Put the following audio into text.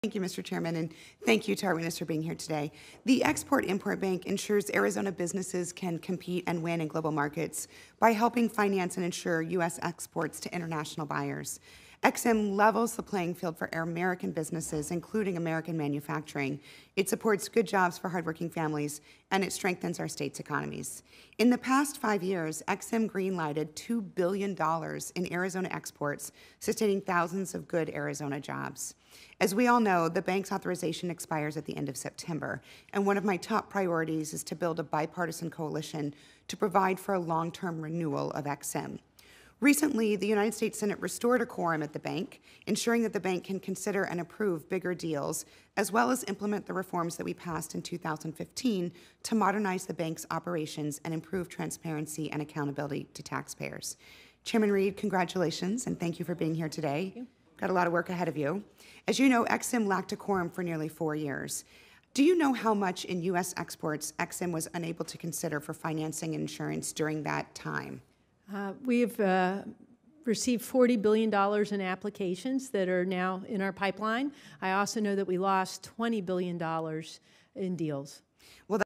Thank you, Mr. Chairman, and thank you to our witness for being here today. The Export-Import Bank ensures Arizona businesses can compete and win in global markets by helping finance and ensure U.S. exports to international buyers. EXIM levels the playing field for American businesses, including American manufacturing. It supports good jobs for hardworking families, and it strengthens our state's economies. In the past 5 years, EXIM greenlighted $2 billion in Arizona exports, sustaining thousands of good Arizona jobs. As we all know, the bank's authorization expires at the end of September, and one of my top priorities is to build a bipartisan coalition to provide for a long-term renewal of EXIM. Recently, the United States Senate restored a quorum at the bank, ensuring that the bank can consider and approve bigger deals, as well as implement the reforms that we passed in 2015 to modernize the bank's operations and improve transparency and accountability to taxpayers. Chairman Reed, congratulations, and thank you for being here today. Got a lot of work ahead of you. As you know, EXIM lacked a quorum for nearly 4 years. Do you know how much in U.S. exports EXIM was unable to consider for financing and insurance during that time? We've received $40 billion in applications that are now in our pipeline. I also know that we lost $20 billion in deals. Well,